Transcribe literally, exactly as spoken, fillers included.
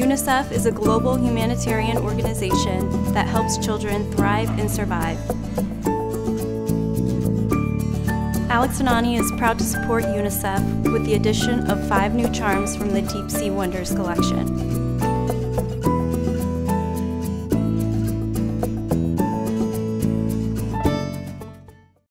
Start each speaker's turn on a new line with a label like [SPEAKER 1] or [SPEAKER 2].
[SPEAKER 1] UNICEF is a global humanitarian organization that helps children thrive and survive. Alex and Ani is proud to support UNICEF with the addition of five new charms from the Deep Sea Wonders collection.